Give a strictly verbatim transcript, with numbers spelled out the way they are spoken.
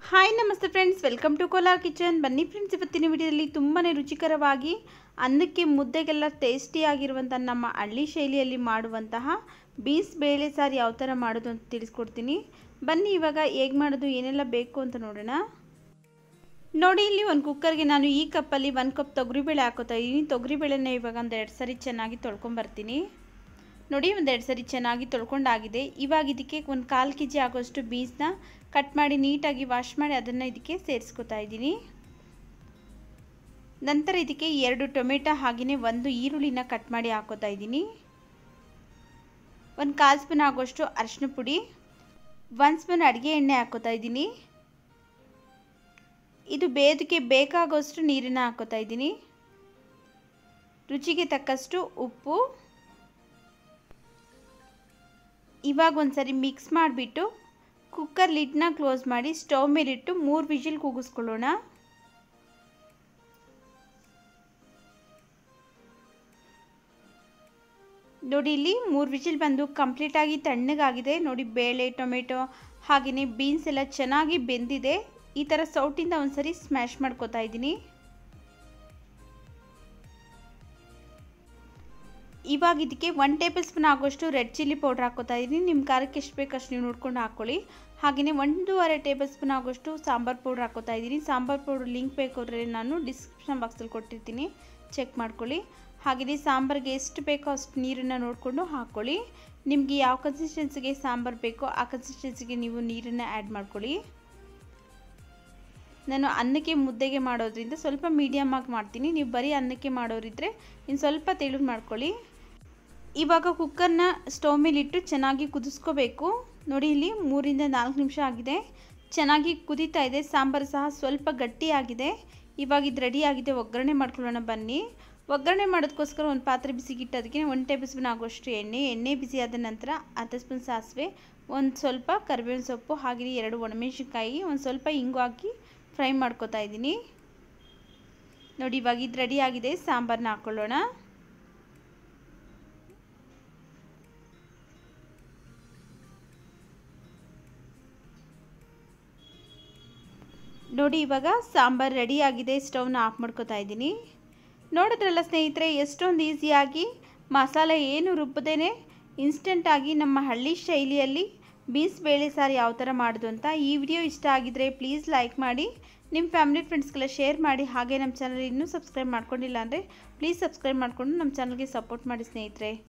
Hi ನಮಸ್ತೆ friends, welcome to Kolar kitchen. ಬನ್ನಿ friends, ಇವತ್ತಿನ ವಿಡಿಯೋದಲ್ಲಿ ತುಂಬಾ ರುಚಿಕರವಾಗಿ ಅನ್ನಕ್ಕೆ ಮುದ್ದೆಗೆಲ್ಲ ಟೇಸ್ಟಿಯಾಗಿರುವಂಥ ನಮ್ಮ ಹಳ್ಳಿ ಶೈಲಿಯಲ್ಲಿ ಮಾಡುವಂತಹ ಬೀನ್ಸ್ ಬೇಳೆ ಸಾರು ಯಾವ ಥರ ಮಾಡೋದು ಅಂತ ತಿಳಿಸ್ಕೊಡ್ತೀನಿ. ಬನ್ನಿ ಇವಾಗ ಹೇಗೆ ಮಾಡೋದು, ಏನೆಲ್ಲ ಬೇಕು ಅಂತ ನೋಡೋಣ. ನೋಡಿ, ಇಲ್ಲಿ ಒಂದು ಕುಕ್ಕರ್ಗೆ ನಾನು ಈ ಕಪ್ಪಲ್ಲಿ ಒಂದು ಕಪ್ ತೊಗರಿಬೇಳೆ ಹಾಕೋತಾ ಇದ್ದೀನಿ. ತೊಗರಿಬೇಳೆನ ಇವಾಗ ಒಂದು ಎರಡು ಸರಿ ಚೆನ್ನಾಗಿ ತೊಳ್ಕೊಂಬರ್ತೀನಿ. ನೋಡಿ, ಒಂದೆರಡು ಸರಿ ಚೆನ್ನಾಗಿ ತೊಳ್ಕೊಂಡಾಗಿದೆ. ಇವಾಗ ಇದಕ್ಕೆ ಒಂದು ಕಾಲು ಕೆ ಜಿ ಆಗೋಷ್ಟು ಬೀನ್ಸ್ನ ಕಟ್ ಮಾಡಿ ನೀಟಾಗಿ ವಾಶ್ ಮಾಡಿ ಅದನ್ನು ಇದಕ್ಕೆ ಸೇರಿಸ್ಕೊತಾ ಇದ್ದೀನಿ. ನಂತರ ಇದಕ್ಕೆ ಎರಡು ಟೊಮೆಟೊ ಹಾಗೆಯೇ ಒಂದು ಈರುಳ್ಳಿನ ಕಟ್ ಮಾಡಿ ಹಾಕೋತಾ ಇದ್ದೀನಿ. ಒಂದು ಕಾಲು ಸ್ಪೂನ್ ಆಗೋಷ್ಟು ಅರಿಶಿನ ಪುಡಿ, ಒಂದು ಸ್ಪೂನ್ ಅಡುಗೆ ಎಣ್ಣೆ ಹಾಕೋತಾ ಇದ್ದೀನಿ. ಇದು ಬೇಯೋದಕ್ಕೆ ಬೇಕಾಗೋಷ್ಟು ನೀರನ್ನು ಹಾಕೋತಾ ಇದ್ದೀನಿ. ರುಚಿಗೆ ತಕ್ಕಷ್ಟು ಉಪ್ಪು. ಇವಾಗ ಒಂದ್ಸರಿ ಮಿಕ್ಸ್ ಮಾಡಿಬಿಟ್ಟು ಕುಕ್ಕರ್ ಲಿಡ್ನ ಕ್ಲೋಸ್ ಮಾಡಿ ಸ್ಟವ್ ಮೇಲಿಟ್ಟು ಮೂರು ವಿಜಿಲ್ ಕೂಗಿಸ್ಕೊಳ್ಳೋಣ. ನೋಡಿ, ಇಲ್ಲಿ ಮೂರು ವಿಜಿಲ್ ಬಂದು ಕಂಪ್ಲೀಟಾಗಿ ತಣ್ಣಗಾಗಿದೆ. ನೋಡಿ, ಬೇಳೆ, ಟೊಮೆಟೊ ಹಾಗೆಯೇ ಬೀನ್ಸ್ ಎಲ್ಲ ಚೆನ್ನಾಗಿ ಬೆಂದಿದೆ. ಈ ಥರ ಸೌಟಿಂದ ಒಂದ್ಸರಿ ಸ್ಮ್ಯಾಶ್ ಮಾಡ್ಕೋತಾ ಇದ್ದೀನಿ. ಇವಾಗ ಇದಕ್ಕೆ ಒನ್ ಟೇಬಲ್ ಸ್ಪೂನ್ ಆಗೋಷ್ಟು ರೆಡ್ ಚಿಲ್ಲಿ ಪೌಡ್ರ್ ಹಾಕೋತಾ ಇದ್ದೀನಿ. ನಿಮ್ಮ ಖಾರಕ್ಕೆ ಎಷ್ಟು ಬೇಕು ಅಷ್ಟು ನೀವು ನೋಡ್ಕೊಂಡು ಹಾಕ್ಕೊಳ್ಳಿ. ಹಾಗೆಯೇ ಒಂದೂವರೆ ಟೇಬಲ್ ಸ್ಪೂನ್ ಆಗೋಷ್ಟು ಸಾಂಬಾರು ಪೌಡ್ರ್ ಹಾಕೋತಾ ಇದ್ದೀನಿ. ಸಾಂಬಾರು ಪೌಡ್ರ್ ಲಿಂಕ್ ಬೇಕಾದ್ರೆ ನಾನು ಡಿಸ್ಕ್ರಿಪ್ಷನ್ ಬಾಕ್ಸಲ್ಲಿ ಕೊಟ್ಟಿರ್ತೀನಿ, ಚೆಕ್ ಮಾಡ್ಕೊಳ್ಳಿ. ಹಾಗೆಯೇ ಸಾಂಬಾರಿಗೆ ಎಷ್ಟು ಬೇಕೋ ಅಷ್ಟು ನೀರನ್ನು ನೋಡಿಕೊಂಡು ಹಾಕ್ಕೊಳ್ಳಿ. ನಿಮಗೆ ಯಾವ ಕನ್ಸಿಸ್ಟೆನ್ಸಿಗೆ ಸಾಂಬಾರು ಬೇಕೋ ಆ ಕನ್ಸಿಸ್ಟೆನ್ಸಿಗೆ ನೀವು ನೀರನ್ನು ಆ್ಯಡ್ ಮಾಡ್ಕೊಳ್ಳಿ. ನಾನು ಅನ್ನಕ್ಕೆ ಮುದ್ದೆಗೆ ಮಾಡೋದ್ರಿಂದ ಸ್ವಲ್ಪ ಮೀಡಿಯಮ್ ಆಗಿ ಮಾಡ್ತೀನಿ. ನೀವು ಬರೀ ಅನ್ನಕ್ಕೆ ಮಾಡೋರಿದ್ದರೆ ಇನ್ನು ಸ್ವಲ್ಪ ತೆಳು ಮಾಡ್ಕೊಳ್ಳಿ. ಇವಾಗ ಕುಕ್ಕರ್ನ ಸ್ಟವ್ ಮೇಲಿಟ್ಟು ಚೆನ್ನಾಗಿ ಕುದಿಸ್ಕೋಬೇಕು. ನೋಡಿ, ಇಲ್ಲಿ ಮೂರಿಂದ ನಾಲ್ಕು ನಿಮಿಷ ಆಗಿದೆ, ಚೆನ್ನಾಗಿ ಕುದೀತಾ ಇದೆ. ಸಾಂಬಾರು ಸಹ ಸ್ವಲ್ಪ ಗಟ್ಟಿಯಾಗಿದೆ. ಇವಾಗ ಇದು ರೆಡಿ ಆಗಿದೆ. ಒಗ್ಗರಣೆ ಮಾಡ್ಕೊಳ್ಳೋಣ ಬನ್ನಿ. ಒಗ್ಗರಣೆ ಮಾಡೋದಕ್ಕೋಸ್ಕರ ಒಂದು ಪಾತ್ರೆ ಬಿಸಿಗಿಟ್ಟು ಅದಕ್ಕೆ ಒಂದು ಟೇಬಲ್ ಸ್ಪೂನ್ ಆಗೋಷ್ಟು ಎಣ್ಣೆ ಎಣ್ಣೆ ಬಿಸಿ ಆದ ನಂತರ ಅರ್ಧ ಸ್ಪೂನ್ ಸಾಸಿವೆ, ಒಂದು ಸ್ವಲ್ಪ ಕರಿಬೇವಿನ ಸೊಪ್ಪು ಹಾಗೆಯೇ ಎರಡು ಒಣಮೆಣಸಿನ್ಕಾಯಿ, ಒಂದು ಸ್ವಲ್ಪ ಇಂಗು ಹಾಕಿ ಫ್ರೈ ಮಾಡ್ಕೋತಾ ಇದ್ದೀನಿ. ನೋಡಿ, ಇವಾಗ ಇದು ರೆಡಿ ಆಗಿದೆ. ಸಾಂಬಾರನ್ನ ಹಾಕ್ಕೊಳ್ಳೋಣ. ನೋಡಿ, ಇವಾಗ ಸಾಂಬಾರು ರೆಡಿ ಆಗಿದೆ. ಸ್ಟವ್ನ ಆಫ್ ಮಾಡ್ಕೋತಾ ಇದ್ದೀನಿ. ನೋಡಿದ್ರಲ್ಲ ಸ್ನೇಹಿತರೆ, ಎಷ್ಟೊಂದು ಈಸಿಯಾಗಿ ಮಸಾಲೆ ಏನು ರುಬ್ಬದೇನೆ ಇನ್ಸ್ಟೆಂಟಾಗಿ ನಮ್ಮ ಹಳ್ಳಿ ಶೈಲಿಯಲ್ಲಿ ಬೀನ್ಸ್ ಬೇಳೆ ಸಾರು ಯಾವ ಥರ ಮಾಡೋದು ಅಂತ. ಈ ವಿಡಿಯೋ ಇಷ್ಟ ಆಗಿದ್ರೆ ಪ್ಲೀಸ್ ಲೈಕ್ ಮಾಡಿ, ನಿಮ್ಮ ಫ್ಯಾಮಿಲಿ ಫ್ರೆಂಡ್ಸ್ಗೆಲ್ಲ ಶೇರ್ ಮಾಡಿ. ಹಾಗೆ ನಮ್ಮ ಚಾನಲ್ ಇನ್ನೂ ಸಬ್ಸ್ಕ್ರೈಬ್ ಮಾಡ್ಕೊಂಡಿಲ್ಲ ಅಂದರೆ ಪ್ಲೀಸ್ ಸಬ್ಸ್ಕ್ರೈಬ್ ಮಾಡಿಕೊಂಡು ನಮ್ಮ ಚಾನಲ್ಗೆ ಸಪೋರ್ಟ್ ಮಾಡಿ ಸ್ನೇಹಿತರೆ.